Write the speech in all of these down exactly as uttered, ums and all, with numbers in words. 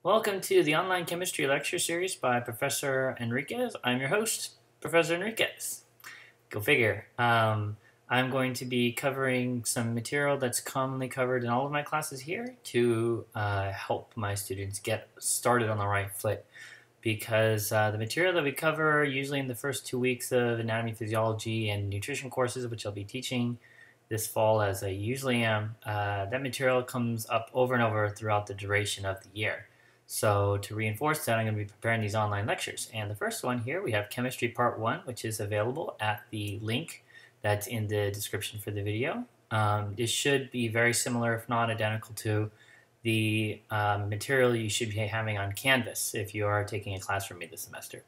Welcome to the online chemistry lecture series by Professor Enriquez. I'm your host, Professor Enriquez. Go figure. Um, I'm going to be covering some material that's commonly covered in all of my classes here to uh, help my students get started on the right foot. Because uh, the material that we cover usually in the first two weeks of anatomy, physiology, and nutrition courses, which I'll be teaching this fall as I usually am, uh, that material comes up over and over throughout the duration of the year. So to reinforce that, I'm going to be preparing these online lectures. And the first one here, we have Chemistry Part one, which is available at the link that's in the description for the video. Um, this should be very similar, if not identical, to the um, material you should be having on Canvas if you are taking a class from me this semester.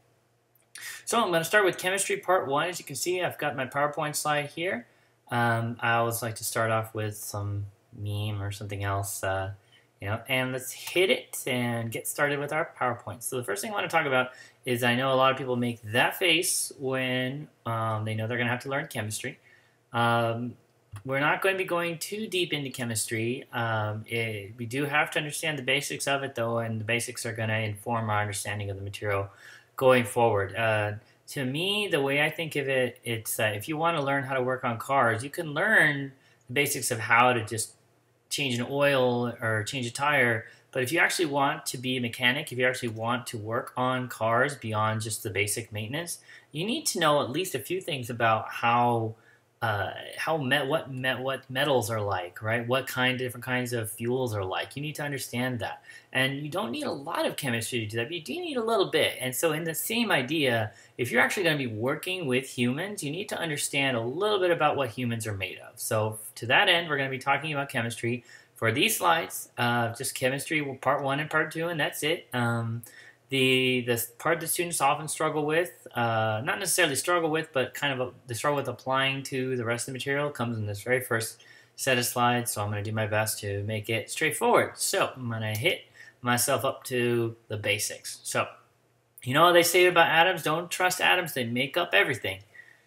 So I'm going to start with Chemistry Part one. As you can see, I've got my PowerPoint slide here. Um, I always like to start off with some meme or something else. Uh, You know, and let's hit it and get started with our PowerPoint. So the first thing I want to talk about is I know a lot of people make that face when um, they know they're going to have to learn chemistry. Um, we're not going to be going too deep into chemistry. Um, it, we do have to understand the basics of it, though, and the basics are going to inform our understanding of the material going forward. Uh, to me, the way I think of it, it's uh, if you want to learn how to work on cars, you can learn the basics of how to just change an oil or change a tire, but if you actually want to be a mechanic, if you actually want to work on cars beyond just the basic maintenance, you need to know at least a few things about how uh, how met what met what metals are like, right? What kind of different kinds of fuels are like. You need to understand that, and you don't need a lot of chemistry to do that, but you do need a little bit. And so, in the same idea, if you're actually going to be working with humans, you need to understand a little bit about what humans are made of. So, to that end, we're going to be talking about chemistry for these slides. Uh, just chemistry, part one and part two, and that's it. Um, The, the part that students often struggle with, uh, not necessarily struggle with, but kind of a, the struggle with applying to the rest of the material comes in this very first set of slides, so I'm going to do my best to make it straightforward. So I'm going to hit myself up to the basics. So, you know what they say about atoms? Don't trust atoms, they make up everything.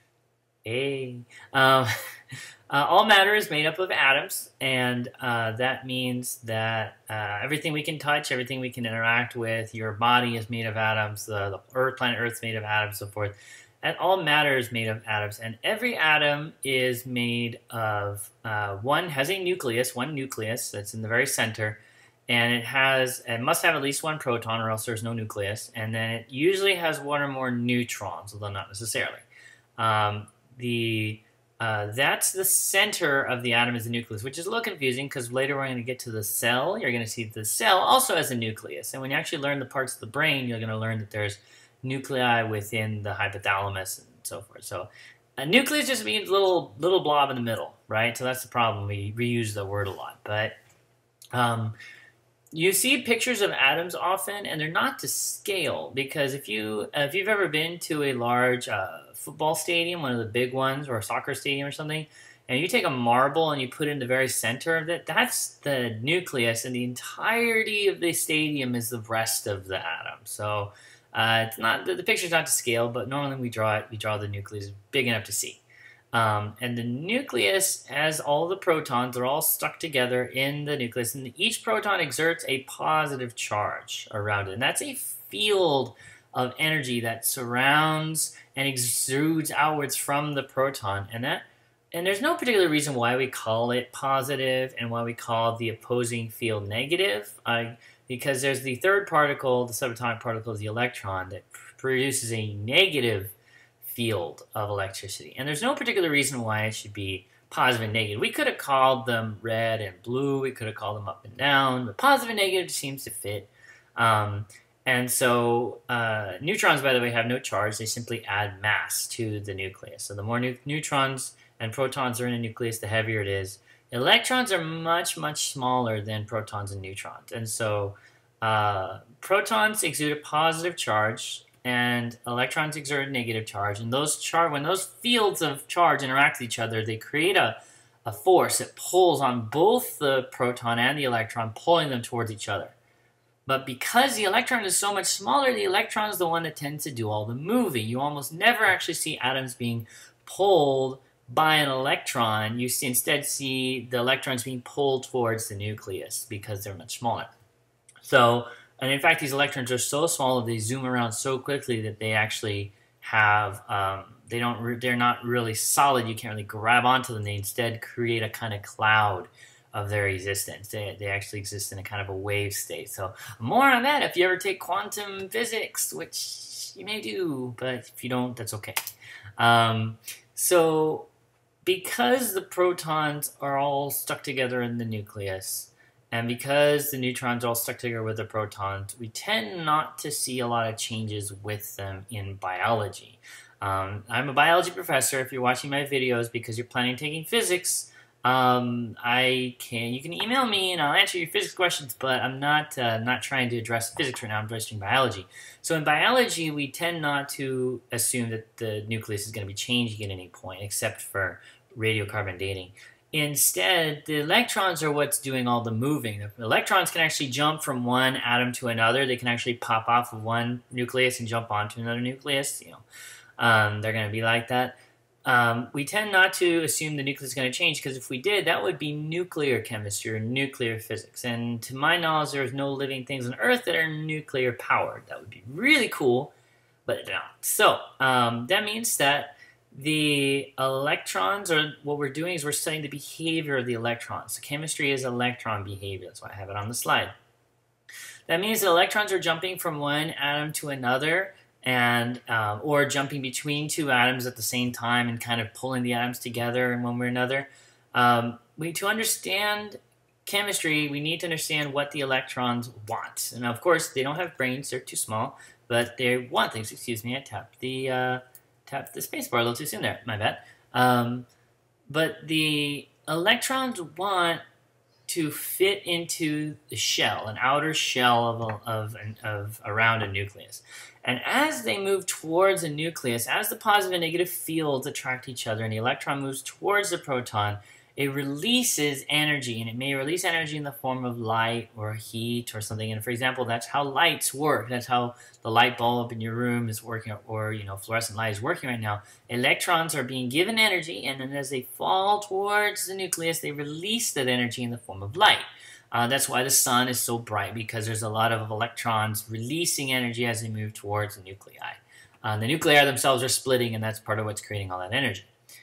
Hey. Um, Uh, all matter is made up of atoms, and uh, that means that uh, everything we can touch, everything we can interact with, your body is made of atoms, the, the Earth, planet Earth is made of atoms, so forth. And all matter is made of atoms, and every atom is made of, uh, one has a nucleus, one nucleus that's in the very center, and it has, it must have at least one proton or else there's no nucleus, and then it usually has one or more neutrons, although not necessarily. Um, the Uh, that's the center of the atom is the nucleus, which is a little confusing because later we're going to get to the cell. You're going to see the cell also has a nucleus. And when you actually learn the parts of the brain, you're going to learn that there's nuclei within the hypothalamus and so forth. So a nucleus just means little little blob in the middle, right? So that's the problem. We reuse the word a lot. But um, you see pictures of atoms often, and they're not to scale because if you uh, if you've ever been to a large uh, football stadium, one of the big ones, or a soccer stadium or something, and you take a marble and you put it in the very center of it, that's the nucleus, and the entirety of the stadium is the rest of the atom. So uh, it's not the, the picture's not to scale, but normally we draw it. We draw the nucleus big enough to see. Um, and the nucleus has all the protons. They're all stuck together in the nucleus, and each proton exerts a positive charge around it. And that's a field of energy that surrounds and exudes outwards from the proton. And that, and there's no particular reason why we call it positive and why we call the opposing field negative, uh, because there's the third particle, the subatomic particle, the electron, that produces a negative field of electricity. And there's no particular reason why it should be positive and negative. We could have called them red and blue. We could have called them up and down. But positive and negative seems to fit. Um, and so uh, neutrons, by the way, have no charge. They simply add mass to the nucleus. So the more ne neutrons and protons are in a nucleus, the heavier it is. Electrons are much, much smaller than protons and neutrons. And so uh, protons exude a positive charge, and electrons exert a negative charge. And those char when those fields of charge interact with each other, they create a, a force that pulls on both the proton and the electron, pulling them towards each other. But because the electron is so much smaller, the electron is the one that tends to do all the moving. You almost never actually see atoms being pulled by an electron. You see, instead see the electrons being pulled towards the nucleus because they're much smaller. So and in fact, these electrons are so small that they zoom around so quickly that they actually have, um, they don't, they're not really solid. You can't really grab onto them. They instead create a kind of cloud of their existence. They, they actually exist in a kind of a wave state. So more on that if you ever take quantum physics, which you may do, but if you don't, that's okay. Um, so because the protons are all stuck together in the nucleus, and because the neutrons are all stuck together with the protons, we tend not to see a lot of changes with them in biology. Um, I'm a biology professor. If you're watching my videos because you're planning on taking physics, um, I can you can email me and I'll answer your physics questions. But I'm not uh, not trying to address physics right now. I'm addressing biology. So in biology, we tend not to assume that the nucleus is going to be changing at any point, except for radiocarbon dating. Instead, the electrons are what's doing all the moving. The electrons can actually jump from one atom to another. They can actually pop off of one nucleus and jump onto another nucleus. You know, um, they're going to be like that. Um, we tend not to assume the nucleus is going to change, because if we did, that would be nuclear chemistry or nuclear physics. And to my knowledge, there's no living things on Earth that are nuclear powered. That would be really cool, but they're not. So um, that means that the electrons, or what we're doing is we're studying the behavior of the electrons. So chemistry is electron behavior. That's why I have it on the slide. That means that electrons are jumping from one atom to another, and uh, or jumping between two atoms at the same time and kind of pulling the atoms together in one way or another. Um, we to understand chemistry, we need to understand what the electrons want. And of course, they don't have brains; they're too small, but they want things. Excuse me, I tapped the. Uh, Tap the spacebar a little too soon there, my bad. Um, but the electrons want to fit into the shell, an outer shell of, a, of, of around a nucleus. And as they move towards a nucleus, as the positive and negative fields attract each other and the electron moves towards the proton, it releases energy, and it may release energy in the form of light or heat or something. And for example, that's how lights work. That's how the light bulb in your room is working, or you know, fluorescent light is working right now. Electrons are being given energy, and then as they fall towards the nucleus, they release that energy in the form of light. Uh, that's why the sun is so bright, because there's a lot of electrons releasing energy as they move towards the nuclei. Uh, the nuclei themselves are splitting, and that's part of what's creating all that energy.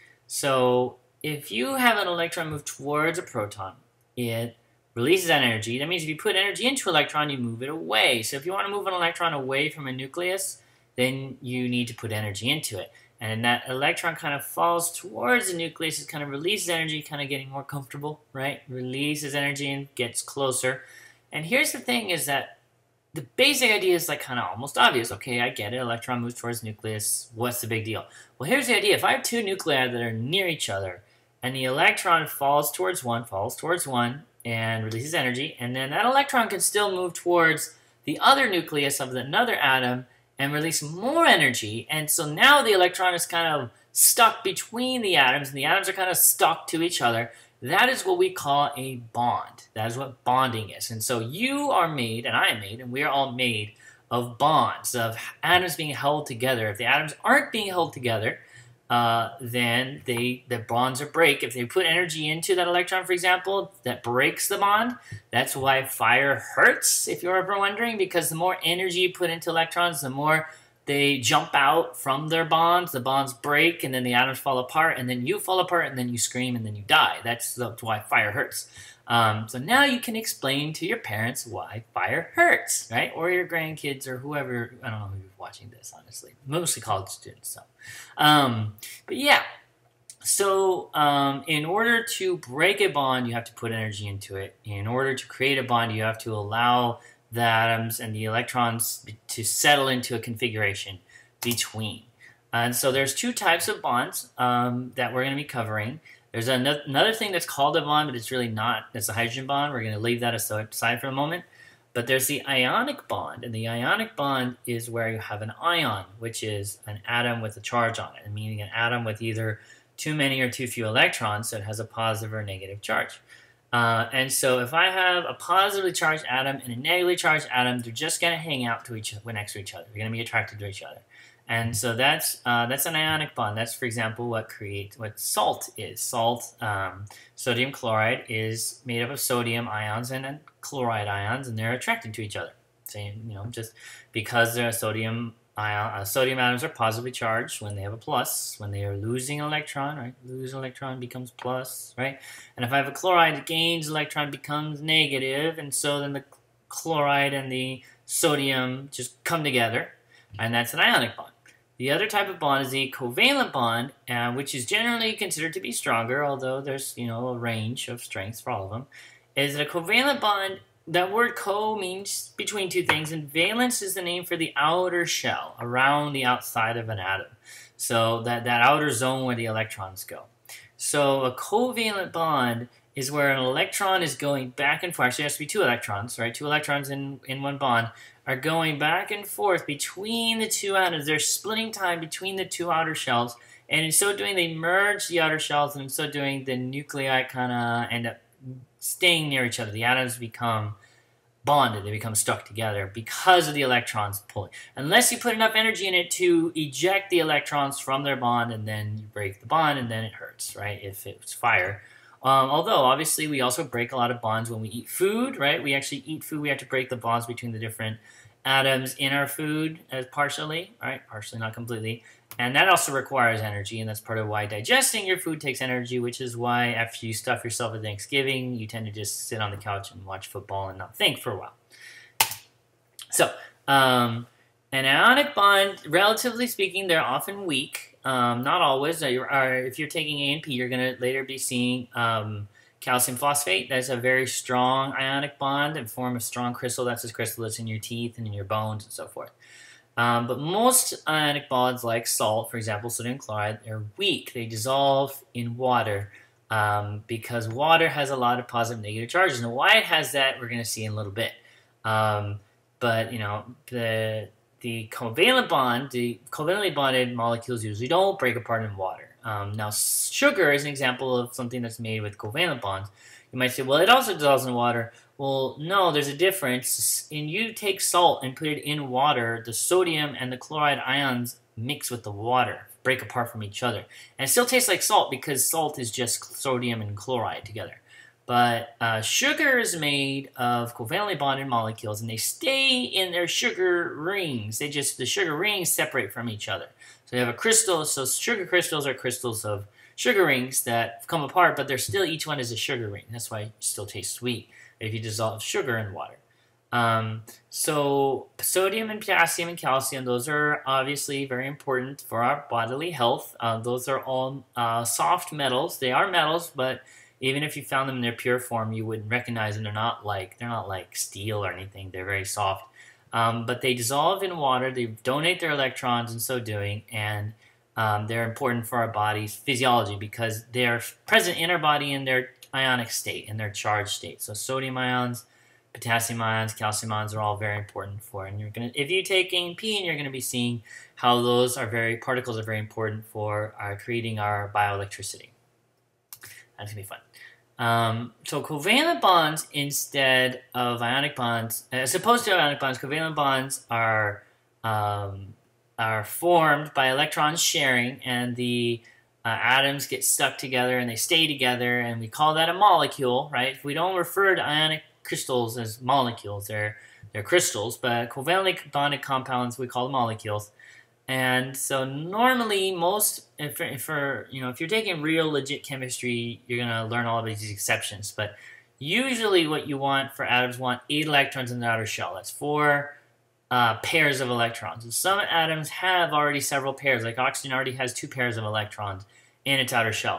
So if you have an electron move towards a proton, it releases that energy. That means if you put energy into an electron, you move it away. So if you want to move an electron away from a nucleus, then you need to put energy into it. And that electron kind of falls towards the nucleus, it kind of releases energy, kind of getting more comfortable, right? Releases energy and gets closer. And here's the thing is that the basic idea is like kind of almost obvious. Okay, I get it. Electron moves towards the nucleus. What's the big deal? Well, here's the idea. If I have two nuclei that are near each other, and the electron falls towards one, falls towards one, and releases energy, and then that electron can still move towards the other nucleus of another atom and release more energy, and so now the electron is kind of stuck between the atoms, and the atoms are kind of stuck to each other. That is what we call a bond. That is what bonding is. And so you are made, and I am made, and we are all made of bonds, of atoms being held together. If the atoms aren't being held together, Uh, then they the bonds are break. If they put energy into that electron, for example, that breaks the bond. That's why fire hurts, if you're ever wondering, because the more energy you put into electrons, the more they jump out from their bonds. The bonds break, and then the atoms fall apart, and then you fall apart, and then you scream, and then you die. That's, that's why fire hurts. Um, so now you can explain to your parents why fire hurts, right? Or your grandkids or whoever. I don't know who's watching this, honestly. Mostly college students. So, um, but yeah. So um, in order to break a bond, you have to put energy into it. In order to create a bond, you have to allow the atoms and the electrons to settle into a configuration between. And so there's two types of bonds um, that we're going to be covering. There's another thing that's called a bond, but it's really not. It's a hydrogen bond. We're going to leave that aside for a moment. But there's the ionic bond, and the ionic bond is where you have an ion, which is an atom with a charge on it, meaning an atom with either too many or too few electrons, so it has a positive or negative charge. Uh, and so if I have a positively charged atom and a negatively charged atom, they're just going to hang out to each, next to each other. They're going to be attracted to each other. And so that's uh, that's an ionic bond. That's, for example, what creates what salt is. Salt, um, sodium chloride, is made up of sodium ions and chloride ions, and they're attracted to each other. Same, you know, just because the sodium ion, uh, sodium atoms are positively charged when they have a plus. When they are losing an electron, right? Lose an electron becomes plus, right? And if I have a chloride, it gains electron, becomes negative, and so then the chloride and the sodium just come together, and that's an ionic bond. The other type of bond is the covalent bond, uh, which is generally considered to be stronger, although there's, you know, a range of strengths for all of them. Is that a covalent bond? That word co means between two things, and valence is the name for the outer shell, around the outside of an atom. So that, that outer zone where the electrons go. So a covalent bond is where an electron is going back and forth. Actually, it has to be two electrons, right? Two electrons in, in one bond are going back and forth between the two atoms. They're splitting time between the two outer shells, and in so doing, they merge the outer shells, and in so doing, the nuclei kind of end up staying near each other. The atoms become bonded. They become stuck together because of the electrons pulling. Unless you put enough energy in it to eject the electrons from their bond, and then you break the bond, and then it hurts, right? If it's fire. Um, although, obviously, we also break a lot of bonds when we eat food, right? We actually eat food. We have to break the bonds between the different atoms in our food as partially, right? Partially, not completely. And that also requires energy, and that's part of why digesting your food takes energy, which is why after you stuff yourself at Thanksgiving, you tend to just sit on the couch and watch football and not think for a while. So, um, an ionic bond, relatively speaking, they're often weak. Um, not always. Or if you're taking A and P, you're going to later be seeing um, calcium phosphate. That's a very strong ionic bond and form a strong crystal. That's this crystal that's in your teeth and in your bones and so forth. Um, but most ionic bonds, like salt, for example, sodium chloride, are weak. They dissolve in water um, because water has a lot of positive and negative charges. And why it has that, we're going to see in a little bit. Um, but, you know, the... The covalent bond, the covalently bonded molecules usually don't break apart in water. Um, now, sugar is an example of something that's made with covalent bonds. You might say, well, it also dissolves in water. Well, no, there's a difference. And you take salt and put it in water, the sodium and the chloride ions mix with the water, break apart from each other. And it still tastes like salt because salt is just sodium and chloride together. But uh, sugar is made of covalently bonded molecules, and they stay in their sugar rings. They just, the sugar rings separate from each other. So you have a crystal, so sugar crystals are crystals of sugar rings that come apart, but they're still, each one is a sugar ring. That's why it still tastes sweet if you dissolve sugar in water. Um, so sodium and potassium and calcium, those are obviously very important for our bodily health. Uh, those are all uh, soft metals. They are metals, but even if you found them in their pure form, you wouldn't recognize them. They're not like they're not like steel or anything. They're very soft, um, but they dissolve in water. They donate their electrons in so doing, and um, they're important for our body's physiology because they're present in our body in their ionic state, in their charged state. So sodium ions, potassium ions, calcium ions are all very important for. And you're gonna, if you take A and P, and you're going to be seeing how those are very particles are very important for our creating our bioelectricity. That's going to be fun. Um, so covalent bonds instead of ionic bonds, as opposed to ionic bonds, covalent bonds are um, are formed by electrons sharing, and the uh, atoms get stuck together and they stay together, and we call that a molecule, right? We don't refer to ionic crystals as molecules; they're they're crystals, but covalently bonded compounds we call molecules. And so normally most, if, if for, you know, if you're taking real legit chemistry, you're going to learn all of these exceptions. But usually what you want for atoms want eight electrons in the outer shell. That's four uh, pairs of electrons. And some atoms have already several pairs. Like oxygen already has two pairs of electrons in its outer shell.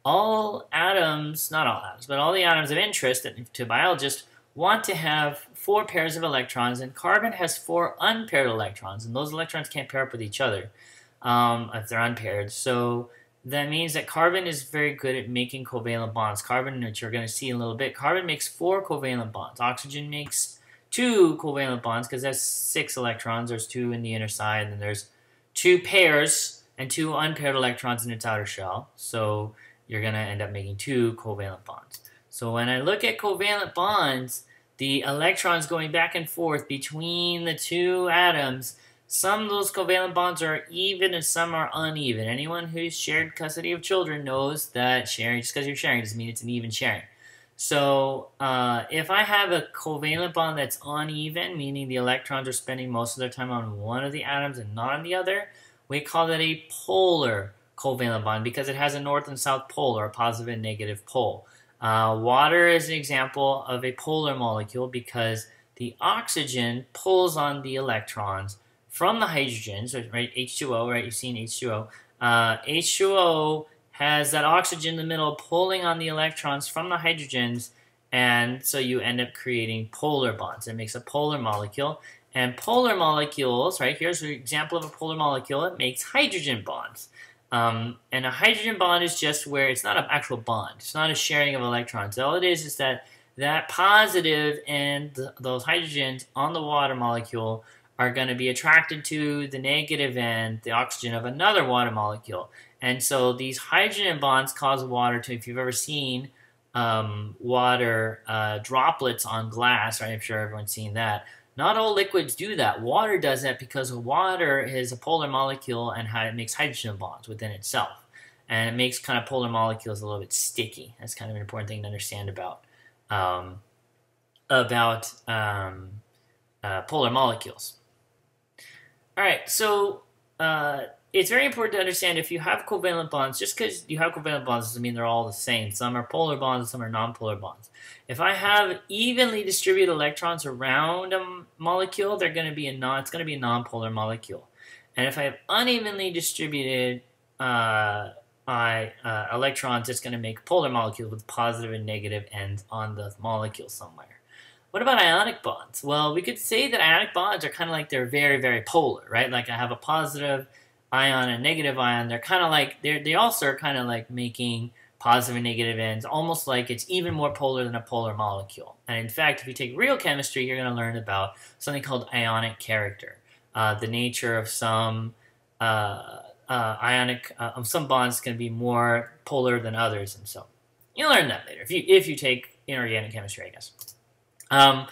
All atoms, not all atoms, but all the atoms of interest to biologists want to have four pairs of electrons, and carbon has four unpaired electrons, and those electrons can't pair up with each other um, if they're unpaired. So that means that carbon is very good at making covalent bonds. Carbon, which you're going to see in a little bit, carbon makes four covalent bonds. Oxygen makes two covalent bonds because that's six electrons. There's two in the inner side, and there's two pairs and two unpaired electrons in its outer shell. So you're going to end up making two covalent bonds. So when I look at covalent bonds, the electrons going back and forth between the two atoms, some of those covalent bonds are even and some are uneven. Anyone who's shared custody of children knows that sharing, just because you're sharing doesn't mean it's an even sharing. So uh, if I have a covalent bond that's uneven, meaning the electrons are spending most of their time on one of the atoms and not on the other, we call that a polar covalent bond because it has a north and south pole, or a positive and negative pole. Uh, water is an example of a polar molecule because the oxygen pulls on the electrons from the hydrogens, right? H two O, right? You've seen H two O. Uh, H two O has that oxygen in the middle pulling on the electrons from the hydrogens, and so you end up creating polar bonds. It makes a polar molecule. And polar molecules, right, here's an example of a polar molecule. It makes hydrogen bonds. Um, and a hydrogen bond is just where it's not an actual bond. It's not a sharing of electrons. All it is is that that positive and th those hydrogens on the water molecule are going to be attracted to the negative end, the oxygen of another water molecule. And so these hydrogen bonds cause water to, if you've ever seen um, water uh, droplets on glass, right? I'm sure everyone's seen that. Not all liquids do that. Water does that because water is a polar molecule and how it makes hydrogen bonds within itself. And it makes kind of polar molecules a little bit sticky. That's kind of an important thing to understand about, um, about um, uh, polar molecules. All right, so uh, it's very important to understand if you have covalent bonds, just because you have covalent bonds doesn't mean they're all the same. Some are polar bonds and some are nonpolar bonds. If I have evenly distributed electrons around a molecule, they're going to be a non, it's going to be a nonpolar molecule. And if I have unevenly distributed uh, I, uh, electrons, it's going to make polar molecules with positive and negative ends on the molecule somewhere. What about ionic bonds? Well, we could say that ionic bonds are kind of like they're very, very polar, right? Like I have a positive ion and negative ion. They're kind of like, they're, they also are kind of like making positive and negative ends, almost like it's even more polar than a polar molecule. And in fact, if you take real chemistry, you're going to learn about something called ionic character, uh, the nature of some uh, uh, ionic, uh, of some bonds can be more polar than others, and so you'll learn that later if you if you take inorganic chemistry, I guess. Um,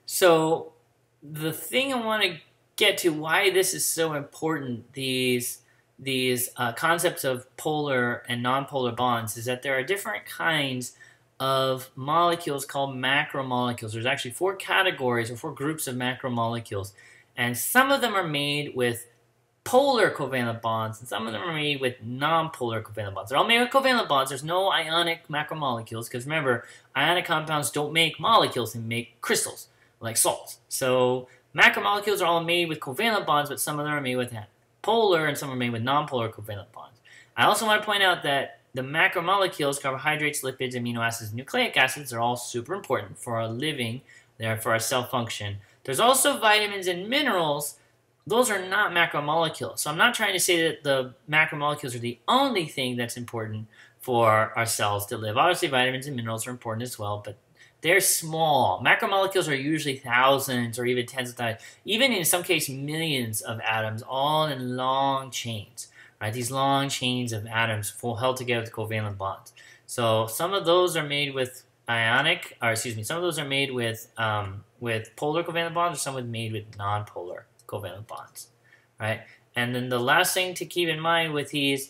so the thing I want to get to, why this is so important, these these uh, concepts of polar and nonpolar bonds, is that there are different kinds of molecules called macromolecules. There's actually four categories or four groups of macromolecules, and some of them are made with polar covalent bonds, and some of them are made with nonpolar covalent bonds. They're all made with covalent bonds. There's no ionic macromolecules, because remember, ionic compounds don't make molecules, they make crystals, like salts. So macromolecules are all made with covalent bonds, but some of them are made with polar, and some are made with nonpolar covalent bonds. I also want to point out that the macromolecules, carbohydrates, lipids, amino acids, nucleic acids, are all super important for our living, they're for our cell function. There's also vitamins and minerals. Those are not macromolecules. So I'm not trying to say that the macromolecules are the only thing that's important for our cells to live. Obviously, vitamins and minerals are important as well, but they're small. Macromolecules are usually thousands or even tens of thousands, even in some cases millions of atoms, all in long chains. Right? These long chains of atoms held together with covalent bonds. So some of those are made with ionic, or excuse me, some of those are made with um, with polar covalent bonds, or some are made with nonpolar covalent bonds, right? And then the last thing to keep in mind with these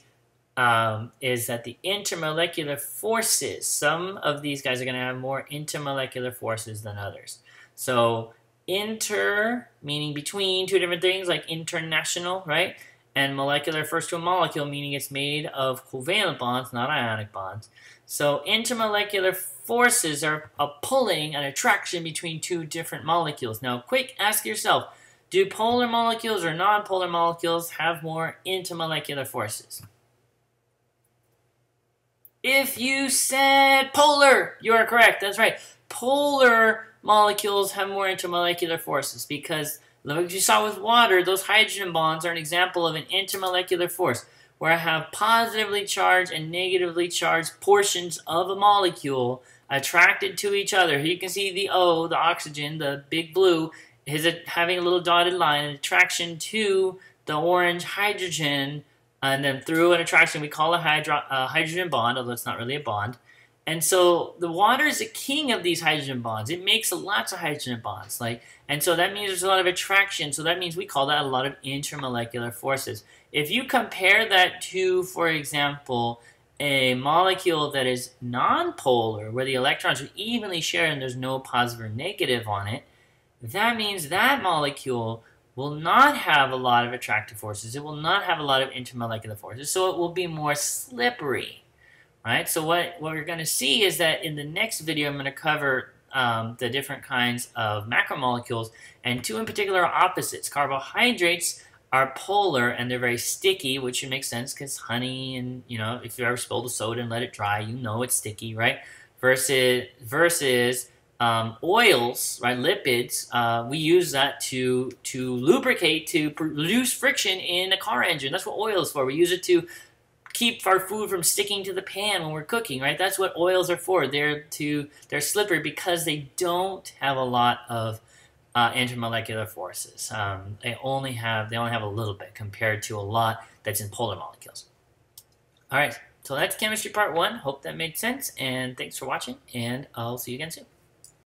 um, is that the intermolecular forces, some of these guys are going to have more intermolecular forces than others. So inter, meaning between two different things, like international, right? And molecular refers to a molecule, meaning it's made of covalent bonds, not ionic bonds. So intermolecular forces are a pulling, an attraction between two different molecules. Now, quick, ask yourself, do polar molecules or nonpolar molecules have more intermolecular forces? If you said polar, you are correct. That's right. Polar molecules have more intermolecular forces because, like you saw with water, those hydrogen bonds are an example of an intermolecular force where I have positively charged and negatively charged portions of a molecule attracted to each other. Here you can see the O, the oxygen, the big blue, is it having a little dotted line, an attraction to the orange hydrogen, and then through an attraction we call a hydro uh, hydrogen bond, although it's not really a bond. And so the water is the king of these hydrogen bonds. It makes lots of hydrogen bonds, like, and so that means there's a lot of attraction. So that means we call that a lot of intermolecular forces. If you compare that to, for example, a molecule that is nonpolar, where the electrons are evenly shared and there's no positive or negative on it, that means that molecule will not have a lot of attractive forces. It will not have a lot of intermolecular forces, so it will be more slippery, right? So what, what we're going to see is that in the next video, I'm going to cover um, the different kinds of macromolecules, and two in particular are opposites. Carbohydrates are polar and they're very sticky, which should make sense because honey and, you know, if you ever spilled a soda and let it dry, you know it's sticky, right? Versus, versus Um, oils, right, lipids, uh, we use that to, to lubricate, to produce friction in a car engine. That's what oil is for. We use it to keep our food from sticking to the pan when we're cooking, right? That's what oils are for. They're to they're slippery because they don't have a lot of uh, intermolecular forces. Um, they only have they only have a little bit compared to a lot that's in polar molecules. All right, so that's chemistry part one. Hope that made sense, and thanks for watching, and I'll see you again soon.